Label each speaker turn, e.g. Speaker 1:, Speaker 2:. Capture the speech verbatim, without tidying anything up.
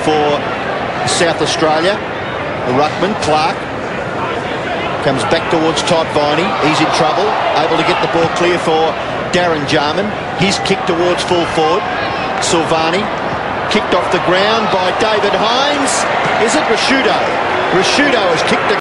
Speaker 1: for South Australia. The ruckman, Clark, comes back towards Todd Viney. He's in trouble, able to get the ball clear for Darren Jarman. His kick towards full forward. Silvani, kicked off the ground by David Hines. Is it Ricciuto? Ricciuto has kicked the